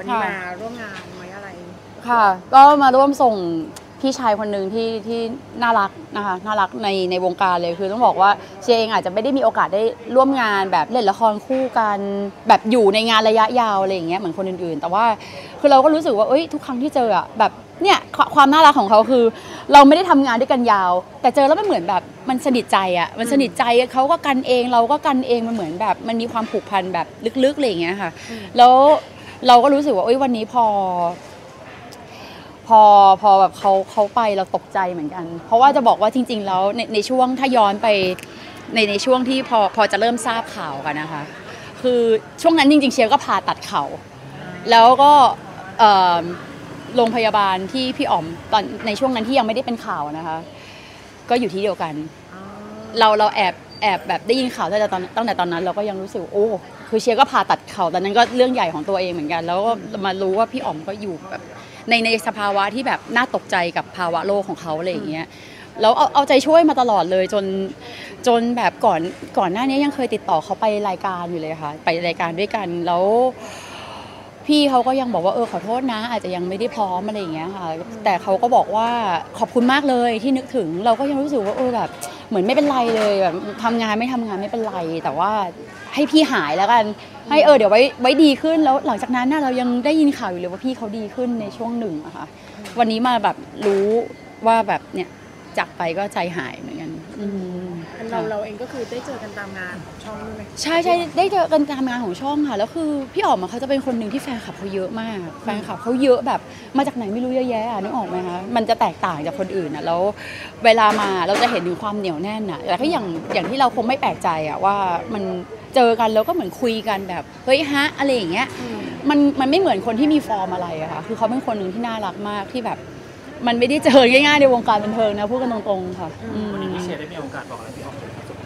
นี้มาร่วมงานไหมอะไรค่ะก็มาร่วมส่งพี่ชายคนหนึ่งที่น่ารักนะคะน่ารักในวงการเลยคือต้องบอกว่าเชียร์เองอาจจะไม่ได้มีโอกาสได้ร่วมงานแบบเล่นละครคู่กันแบบอยู่ในงานระยะยาวอะไรอย่างเงี้ยเหมือนคนอื่นๆแต่ว่าคือเราก็รู้สึกว่าทุกครั้งที่เจอแบบเนี่ยความน่ารักของเขาคือเราไม่ได้ทำงานด้วยกันยาวแต่เจอแล้วมันเหมือนแบบมันสนิทใจมันสนิทใจเขาก็กันเองเราก็กันเองมันเหมือนแบบมันมีความผูกพันแบบลึกๆอะไรอย่างเงี้ยค่ะแล้วเราก็รู้สึกว่าวันนี้พอแบบเขาไปเราตกใจเหมือนกันเพราะว่าจะบอกว่าจริงๆแล้วในช่วงถ้าย้อนไปในช่วงที่พอจะเริ่มทราบข่าวกันนะคะคือช่วงนั้นจริงๆเชียร์ก็ผ่าตัดเข่าแล้วก็โรงพยาบาลที่พี่อ๋อมตอนในช่วงนั้นที่ยังไม่ได้เป็นข่าวนะคะก็อยู่ที่เดียวกันเราแอบแบบได้ยินข่าวตั้งแต่ตอนนั้นเราก็ยังรู้สึกคือเชียร์ก็ผ่าตัดเข่าตอนนั้นก็เรื่องใหญ่ของตัวเองเหมือนกันแล้วก็มารู้ว่าพี่อ๋อมก็อยู่แบบในสภาวะที่แบบน่าตกใจกับภาวะโลกของเขาอะไรอย่างเงี้ยแล้วเอาใจช่วยมาตลอดเลยจนแบบก่อนหน้านี้ยังเคยติดต่อเขาไปรายการอยู่เลยค่ะไปรายการด้วยกันแล้วพี่เขาก็ยังบอกว่าขอโทษนะอาจจะยังไม่ได้พร้อมอะไรอย่างเงี้ยค่ะแต่เขาก็บอกว่าขอบคุณมากเลยที่นึกถึงเราก็ยังรู้สึกว่าแบบเหมือนไม่เป็นไรเลยแบบทำงานไม่เป็นไรแต่ว่าให้พี่หายแล้วกันให้เดี๋ยวไว้ดีขึ้นแล้วหลังจากนั้นเรายังได้ยินข่าวอยู่เลยว่าพี่เขาดีขึ้นในช่วงหนึ่งอะค่ะวันนี้มาแบบรู้ว่าแบบเนี่ยจากไปก็ใจหายเหมือนกันเราเองก็คือได้เจอกันตามงานของช่องด้วยไหมใช่ได้เจอกันตามงานของช่องค่ะแล้วคือพี่อ๋อมเขาจะเป็นคนหนึ่งที่แฟนคลับเขาเยอะมากแฟนคลับเขาเยอะแบบมาจากไหนไม่รู้เยอะแยะนึกออกไหมคะมันจะแตกต่างจากคนอื่นแล้วเวลามาเราจะเห็นถึงความเหนียวแน่นแต่ก็อย่างที่เราคงไม่แปลกใจว่ามันเจอกันแล้วก็เหมือนคุยกันแบบเฮ้ยฮะอะไรอย่างเงี้ยมันไม่เหมือนคนที่มีฟอร์มอะไรอะค่ะคือเขาเป็นคนหนึ่งที่น่ารักมากที่แบบมันไม่ได้เจอง่ายๆในวงการบันเทิงนะพูดกันตรงๆค่ะวันนี้พี่เชียร์ได้มีโอกาสบอกอะไรพี่อ๋อม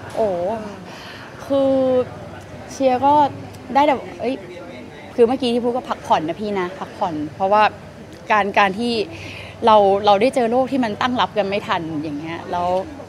คือเชียร์ก็ได้แต่คือเมื่อกี้ที่พูดก็พักผ่อนนะพี่นะพักผ่อนเพราะว่าการที่เราได้เจอโรคที่มันตั้งรับกันไม่ทันอย่างเงี้ยแล้ว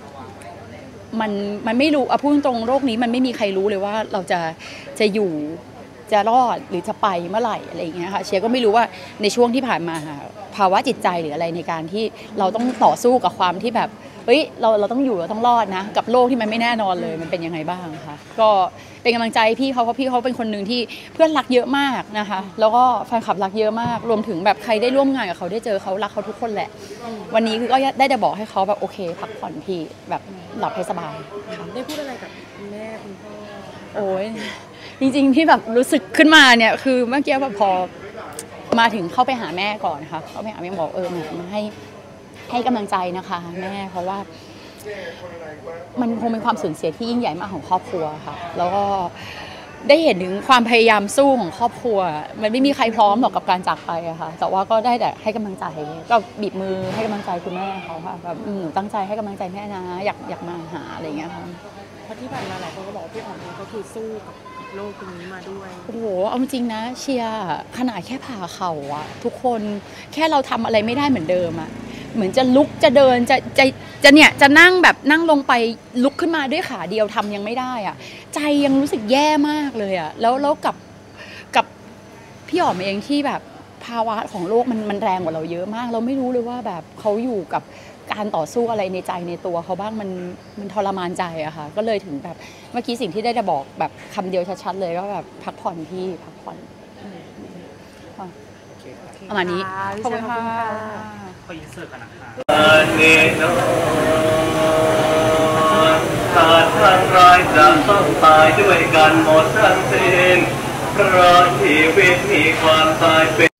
มันไม่รู้พูดตรงโรคนี้มันไม่มีใครรู้เลยว่าเราจะอยู่จะรอดหรือจะไปเมื่อไหร่อะไรอย่างเงี้ยค่ะเชียร์ก็ไม่รู้ว่าในช่วงที่ผ่านมาภาวะจิตใจหรืออะไรในการที่เราต้องต่อสู้กับความที่แบบเราต้องอยู่เราต้องรอดนะกับโลกที่มันไม่แน่นอนเลยมันเป็นยังไงบ้างคะก็เป็นกำลังใจพี่เขาเพราะพี่เขาเป็นคนหนึ่งที่เพื่อนรักเยอะมากนะคะแล้วก็แฟนคลับรักเยอะมากรวมถึงแบบใครได้ร่วมงานกับเขาได้เจอเขารักเขาทุกคนแหละวันนี้คือก็ได้แต่บอกให้เขาแบบโอเคพักผ่อนพี่แบบหลับให้สบายได้พูดอะไรกับแม่คุณพ่อจริงๆที่แบบรู้สึกขึ้นมาเนี่ยคือเมื่อกี้แบบพอมาถึงเข้าไปหาแม่ก่อนค่ะเข้าไปหาแม่บอกมาให้กำลังใจนะคะแม่เพราะว่ามันคงเป็นความสูญเสียที่ยิ่งใหญ่มากของครอบครัวค่ะแล้วก็ได้เห็นถึงความพยายามสู้ของครอบครัวมันไม่มีใครพร้อมหรอกกับการจากไปอะค่ะแต่ว่าก็ได้แต่ให้กำลังใจก็บีบมือให้กำลังใจคุณแม่เขาค่ะแบบหนูตั้งใจให้กำลังใจแม่นะอยากมาหาอะไรอย่างเงี้ยค่ะเพราะที่ผ่านมาหลายคนก็บอกพี่อ๋อมก็คือสู้กับโลกตรงนี้มาด้วยเอาจริงนะเชียร์ขนาดแค่ผ่าเข่าอะทุกคนแค่เราทำอะไรไม่ได้เหมือนเดิมอะเหมือนจะลุกจะเดินจะนั่งแบบนั่งลงไปลุกขึ้นมาด้วยขาเดียวทำยังไม่ได้อะใจยังรู้สึกแย่มากเลยอะแล้วกับพี่อ๋อมเองที่แบบภาวะของโลกมันแรงกว่าเราเยอะมากเราไม่รู้เลยว่าแบบเขาอยู่กับการต่อสู้อะไรในใจในตัวเขาบ้างมันทรมานใจอะค่ะก็เลยถึงแบบเมื่อกี้สิ่งที่ได้จะบอกแบบคำเดียวชัดๆเลยก็แบบพักผ่อนพี่พักผ่อนประมาณนี้ขอบคุณค่ะขออินเสิร์ตกันนะคะสัตว์ทั้งหลายจะต้องตายด้วยกันหมดทั้งสิ้นเพราะชีวิตมีความตายเป็น